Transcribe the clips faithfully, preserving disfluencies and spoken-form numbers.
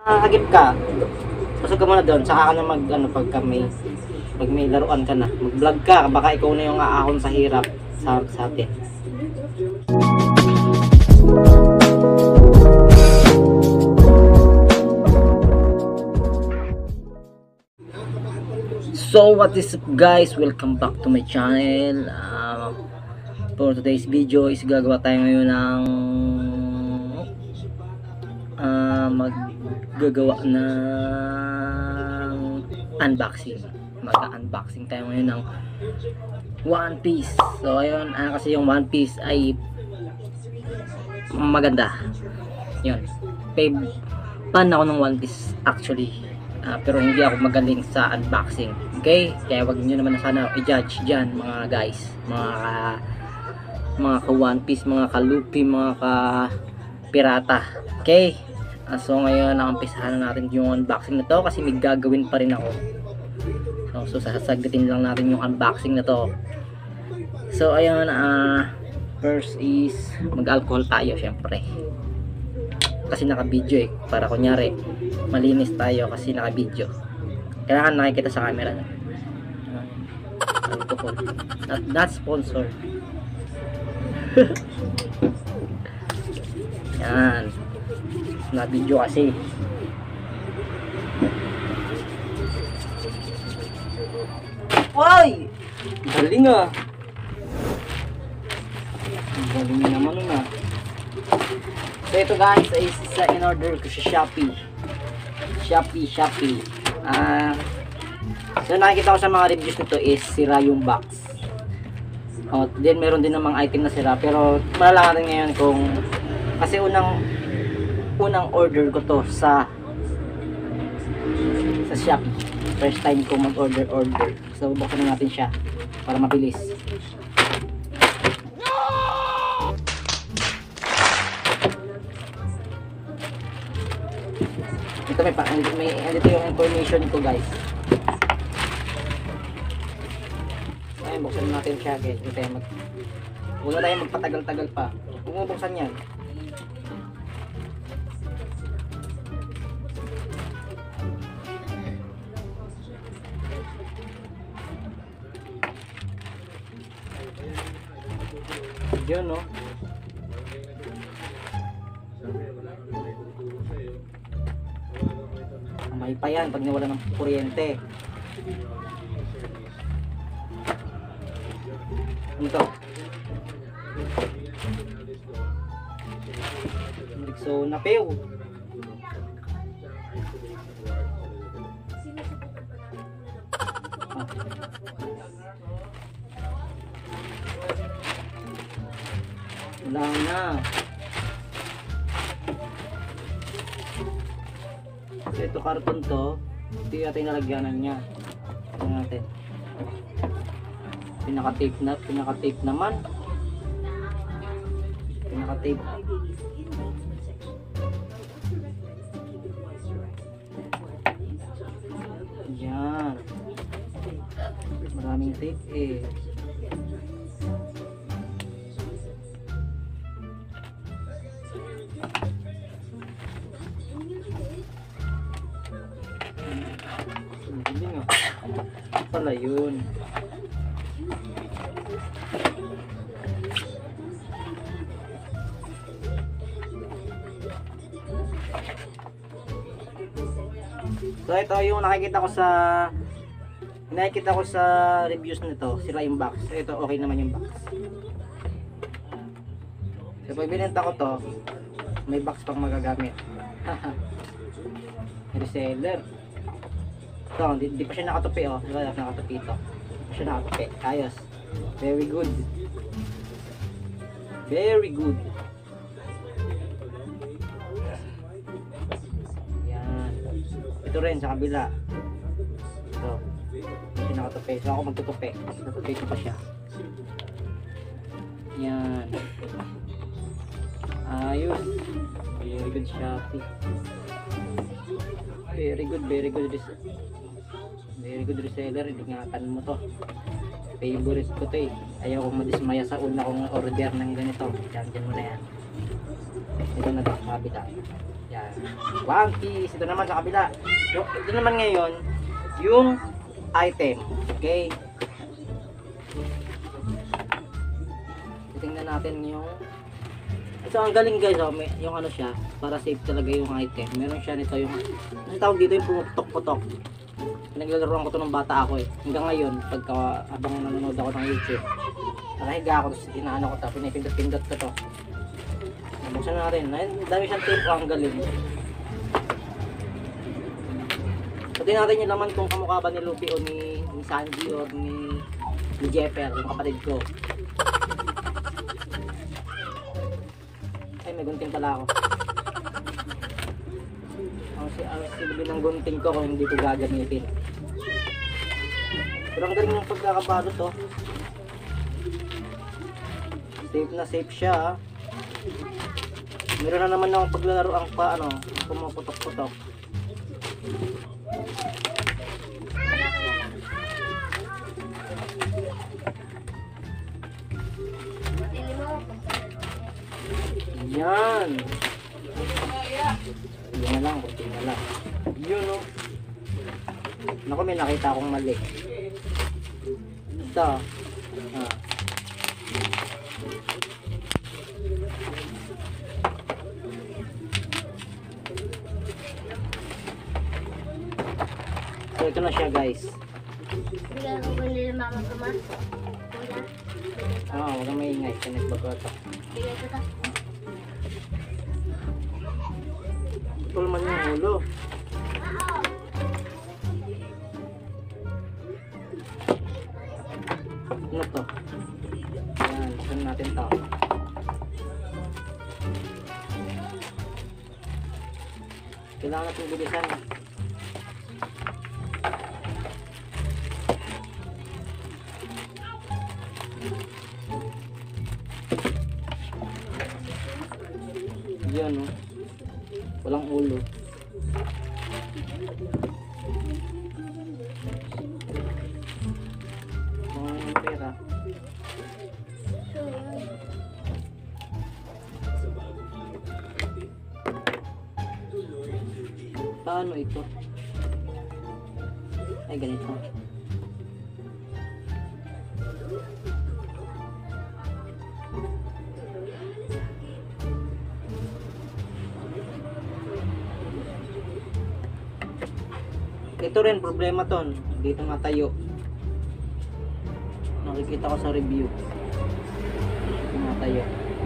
Ah, hagip ka. Pasok ka muna doon, saka ka na mag, ano, pagka may, pag may laruan ka na. Mag-vlog ka, baka ikaw na yung aahon sa hirap sa, sa atin. So what is up guys, welcome back to my channel. uh, For today's video is gagawa tayo ngayon ng uh, maggagawa ng unboxing. Mag-unboxing tayo ngayon ng One Piece. So ayun, uh, kasi yung One Piece ay maganda. Yun, fan ako ng One Piece actually. Uh, pero hindi ako magaling sa unboxing. Okay? Kaya wag niyo naman na sana i-judge diyan mga guys. Mga ka, mga ka One Piece, mga ka Luffy, mga ka pirata. Okay? Uh, so ngayon naumpisahan na natin yung unboxing na to kasi may gagawin pa rin ako. So, so sasagutin lang natin yung unboxing na to. So ayun, uh, first is mag-alcohol tayo syempre. Kasi naka-video eh, para kunyari malinis tayo kasi naka-video. Kailangan nakikita sa camera na. Alcohol. Not, not sponsored. Yan. Na-video kasi. Why? Galing ah. Galing naman na. So ito guys is isa in order ko sa Shopee. Shopee, Shopee. Ah, uh, so nakikita ko sa mga reviews nito is sira yung box. Oh, then meron din namang item na sira pero malalaman natin ngayon kung kasi unang unang order ko to sa sa Shopee. First time ko mag-order order. So buksan na natin siya para mabilis. Ito may pa, may dito yung information ko guys. Ayun, buksan natin siya guys. Hindi tayo mag Huwag na tayo magpatagal-tagal pa. Huwag mo buksan yan. Diyan no. May pa yan pag nawala ng kuryente. Ano to? So napew. Wala na. So ito karton to, ito natin nalagyanan niya. Ito natin. Pinaka-tape na, pinaka-tape naman. Pinaka-tape. Yan. Maraming tape eh. Pala yun. So ito yung nakikita ko sa nakikita ko sa reviews nito, sila yung box. So ito okay naman yung box. So pag binenta ko to, may box pang magagamit. Reseller. Ito, di, di pa siya nakatupi oh. Diba nakatupi ito? Di pa siya nakatupi. Ayos. Very good. Very good. Yan. Ito rin sa kabila. Ito. Di siya nakatupi. So ako magtutupi. Natutupi ko pa siya. Yan. Ayos. Very good Shopee. Very good, very good. Very good reseller, ingatan mo to. Favorite ko to eh. Ayaw kong madismaya sa una kong order ng ganito. Diyan, diyan mo na yan. Ito na to, sa kabila. Yan. One piece. Ito naman sa kabila. Yung, ito naman ngayon, yung item. Okay? Tingnan natin yung... So, ang galing guys, oh, may, yung ano siya, para safe talaga yung item. Meron siya nito yung... Ano tawag dito yung pumuputok-putok. Pinaglalaroan ko to ng bata ako eh. Hanggang ngayon, pagka habang nanonood ako ng YouTube, nakahiga ako, tapos inaano ko to, pinipindot-pindot ko to. Buksan na rin. Dami siyang tape, oh, ang galing. So, tingnan natin yung laman kung kamukha ba ni Luffy o ni, ni Sanji o ni, ni Jeffer, yung kapatid ko. Ay, may gunting pala ako. Ang si ang silbi ng gunting ko kung hindi ko gagamitin. Pero ang galing ng pagkakabalo to. Safe na safe siya. Ah. Meron na naman akong paglalaro ang pa ano, pumuputok-putok. Yan. Yan na lang, kunti na lang. Yun o. Naku, may nakita akong mali. Ito. Ah. So, ito na siya guys. Bigyan ko ba nila mama ko ma? Oo, oh, huwag kang maingay. Sinagbago ito. Bigyan ko ta. Putol man yung ulo. Ano to? Yan, saan natin to? Kailangan natin bilisan. Yan o. Walang ulo. Mga pera. Paano ito? Ay, ganito. Ito rin, problema ton. Dito matayo. Nakikita ko sa review. Dito matayo.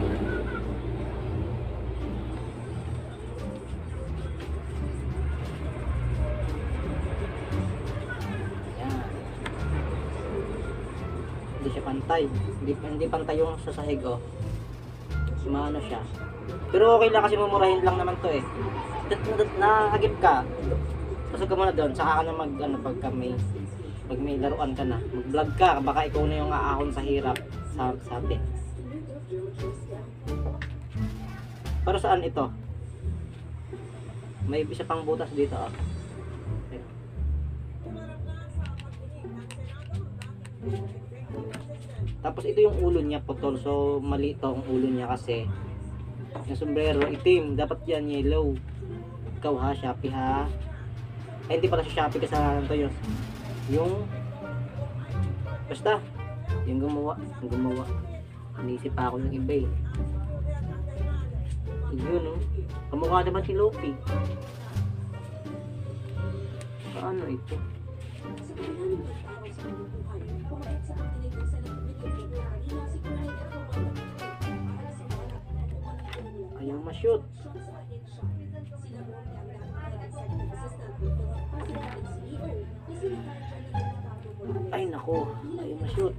Yan. Hindi siya pantay. Hindi, hindi pantay yung sa sahig, oh. Sumano siya. Pero okay lang kasi mumurahin lang naman to eh. Nahagip ka. Pasok ka muna doon, saka ka na mag, ano, pagka may, pag may laruan ka na, mag-vlog ka, baka ikaw na yung aahon sa hirap, sa, sabi. Para saan ito? May isa pang butas dito, oh. Tapos ito yung ulo niya, putol, so mali ito ang ulo niya kasi yung sombrero, itim, dapat yan yellow. Ikaw ha, Shopee ha. Ay, hindi pala sa Shopee kasalanan to yun. Yung basta yung gumawa, yung gumawa. Naisip pa ako ng iba eh. Yun no. Kamukha naman si Luffy. Paano ito? Ayaw ma-shoot. Ay nako, ayaw ma-shoot.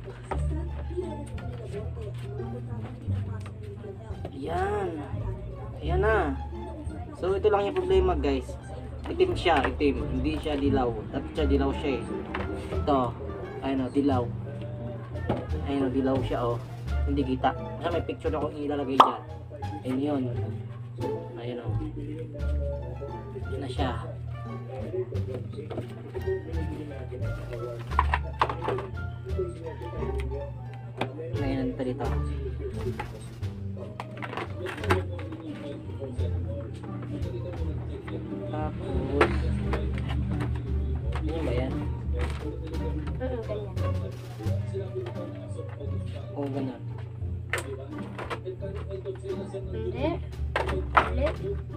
Yan. Ayan na. So ito lang yung problema guys. Itim siya, itim. Hindi siya dilaw. Dapat siya dilaw siya eh. Ito. Ayun o, dilaw. Ayun o, dilaw siya oh. Hindi kita. Kasi may picture ako ilalagay dyan. Ayun yun. Ayun o. Yun na siya. Ngayon pa dito. Tapos, ano ba yan? Mm, ganyan. Oo, ganun. Hindi. Ulit.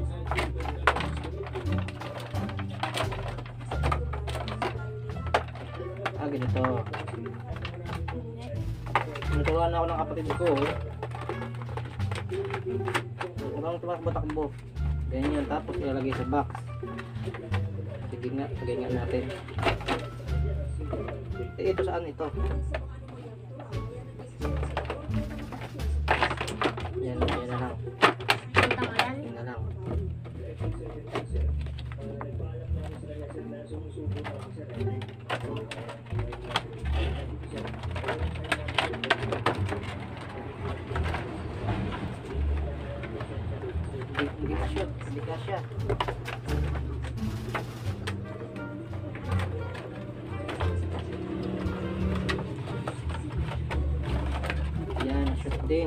Ah, ganito. Hindi. Naturuan ako ng kapatid ko. Habang tumakbo-takbo. Ganyan, tapos ilalagay sa box. Sige nga, lagay nga natin. Eh, ito saan ito? Yan, yan na lang. Punta mo yan. Yan na lang. Hindi, hindi ka siya. Hindi ka siya. Yan, shoot din.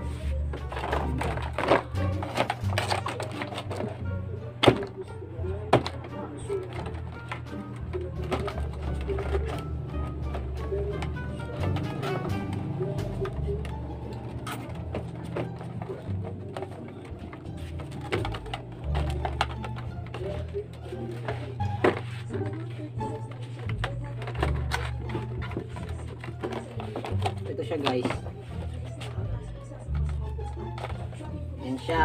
Ito siya, guys. Yan siya.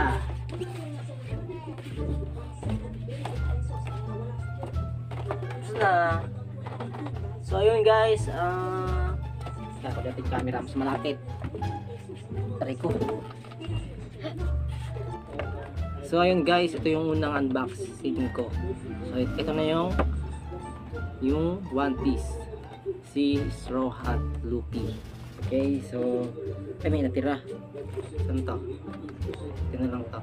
Tapos na. So ayun, guys, ah uh, ako dapat yung camera mas malapit. Try ko. So ayun, guys, ito yung unang unboxing ko. So ito na yung yung One Piece si Straw Hat Luffy. Okay, so ay may natira. Saan to? Ito na lang to.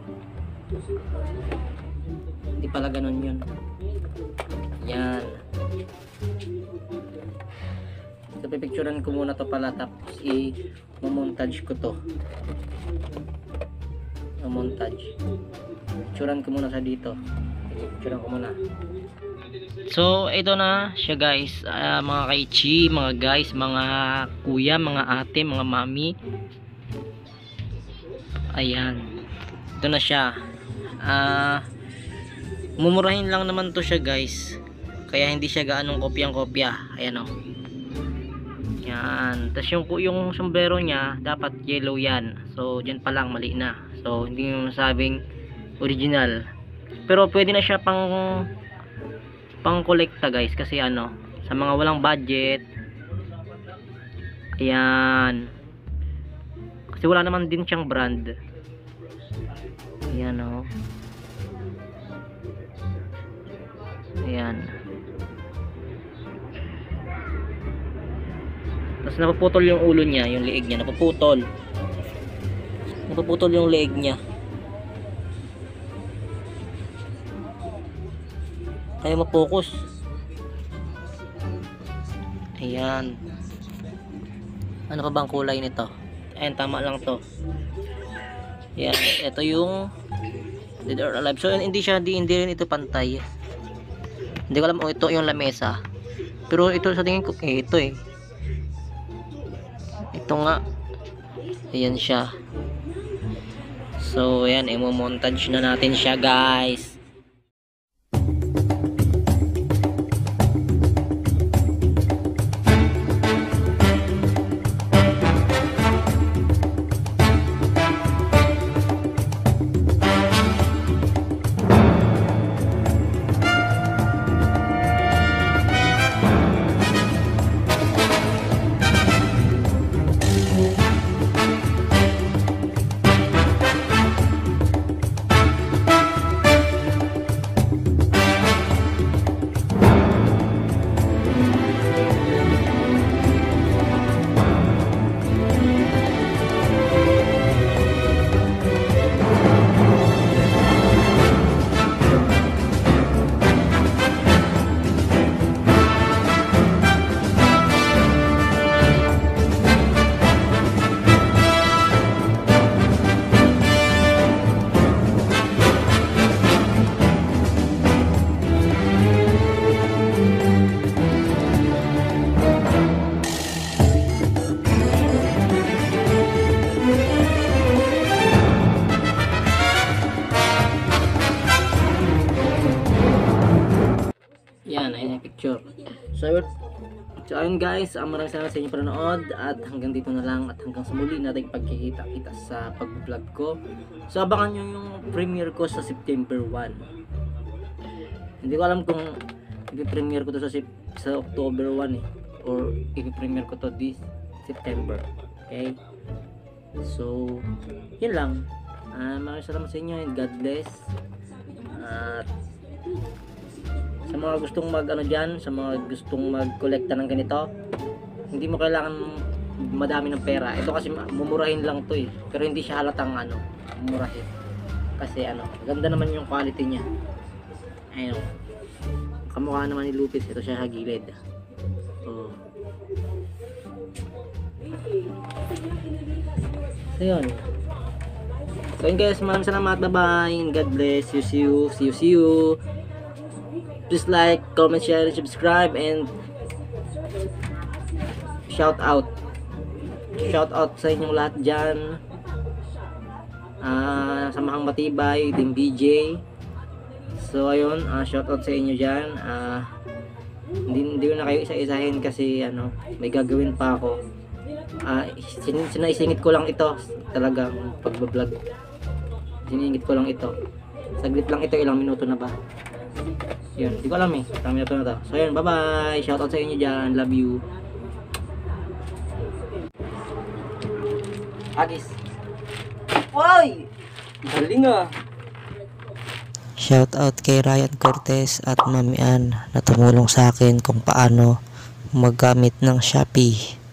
Hindi pala ganun yun. Yan. So pipicturean ko muna to pala, tapos i-montage ko to. Montage. Picturean ko muna sa dito. Picturean ko muna. So ito na siya, guys, uh, mga kaichi, mga guys, mga kuya, mga ate, mga mami. Ayan, ito na siya. uh, mumurahin lang naman to siya, guys, kaya hindi siya gaanong kopyang kopya. Ayan o. Yan. Tapos yung, yung sombrero niya dapat yellow yan. So dyan pa lang mali na. So hindi mo masabing original, pero pwede na siya pang pang kolekta, guys, kasi ano, sa mga walang budget. Ayan, kasi wala naman din siyang brand. Ayan o. Ayan. Tapos napuputol yung ulo niya, yung leeg niya napuputol. Napuputol yung leeg niya. Kaya ma-focus. Ayan. Ano pa bang kulay nito? Ayan, tama lang to. Ayan, ito yung Dead or Alive. So hindi siya, di, hindi rin ito pantay. Hindi ko alam kung ito yung lamesa. Pero ito sa tingin ko, eh, ito eh. Ito nga. Ayan siya. So ayan, i-montage na natin siya, guys. Yan, ayun yung picture. So, yun. So, ayun guys, uh, maraming salamat sa inyong panonood at hanggang dito na lang at hanggang sa muli natin pagkikita-kita sa pag-vlog ko. So, abangan nyo yung premiere ko sa September first. Hindi ko alam kung i-premiere ko to sa, Sep- sa October first eh, or i-premiere ko to this September. Okay? So, yun lang. Uh, maraming salamat sa inyo and God bless. At sa mga gustong mag ano dyan, sa mga gustong mag-kolekta ng ganito, hindi mo kailangan madami ng pera. Ito kasi mumurahin lang to eh, pero hindi siya halatang ano, mumurahin. Kasi ano, ganda naman yung quality niya. Ayun, kamukha naman ni Lupis. Ito siya sa gilid. Oh. So yun. So yun guys, maraming salamat. Bye bye. God bless. See you, see you, see you, see you. Please like, comment, share, and subscribe, and shout out. Shout out sa inyong lahat dyan. Uh, Samahang Matibay, Team B J. So ayun, uh, shout out sa inyo dyan. Uh, hindi, hindi ko na kayo isa-isahin kasi ano, may gagawin pa ako. Uh, sin sinaisingit ko lang ito, talagang pagbablog. Siningit ko lang ito. Saglit lang ito, ilang minuto na ba? Yun, hindi ko alam eh. Ilang minuto na to. So yun, bye bye. Shout out sa inyo dyan. Love you. Agis. Woy! Galing ah. Shout out kay Ryan Cortez at Mami Ann na tumulong sa akin kung paano maggamit ng Shopee.